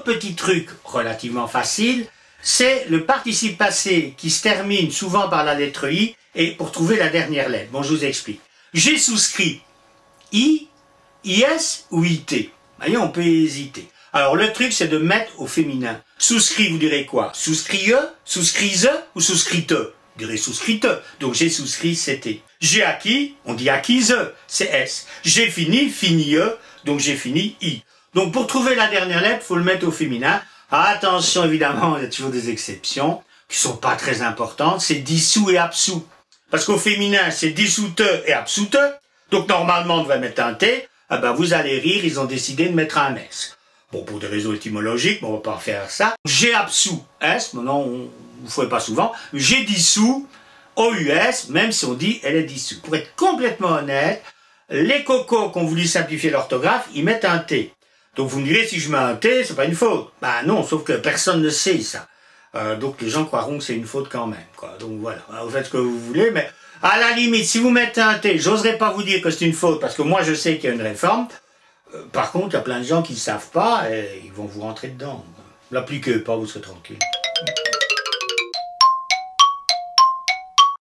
petit truc relativement facile, c'est le participe passé qui se termine souvent par la lettre I et pour trouver la dernière lettre. Bon, je vous explique. J'ai souscrit I, IS ou IT. Vous voyez, on peut hésiter. Alors, le truc, c'est de mettre au féminin. Souscrit, vous direz quoi? Souscrit, souscrise ou souscrite? Vous direz souscrite. Donc, j'ai souscrit, c'était. J'ai acquis, on dit acquise, c'est S. J'ai fini, fini, donc j'ai fini I. Donc, pour trouver la dernière lettre, il faut le mettre au féminin. Attention, évidemment, il y a toujours des exceptions qui sont pas très importantes. C'est dissous et absous. Parce qu'au féminin, c'est dissoute et absoute. Donc, normalement, on devrait mettre un T. Ah ben, vous allez rire, ils ont décidé de mettre un S. Bon, pour des raisons étymologiques, mais on va pas faire ça. J'ai absous, S, maintenant, vous ne ferez pas souvent. J'ai dissous, OUS, même si on dit elle est dissous. Pour être complètement honnête, les cocos qui ont voulu simplifier l'orthographe, ils mettent un T. Donc vous me direz, si je mets un T, c'est pas une faute. Ben non, sauf que personne ne sait ça. Donc les gens croiront que c'est une faute quand même, quoi. Donc voilà, vous faites ce que vous voulez, mais à la limite, si vous mettez un T, j'oserais pas vous dire que c'est une faute, parce que moi je sais qu'il y a une réforme. Par contre, il y a plein de gens qui ne savent pas, et ils vont vous rentrer dedans. L'appliquez pas, vous serez tranquille.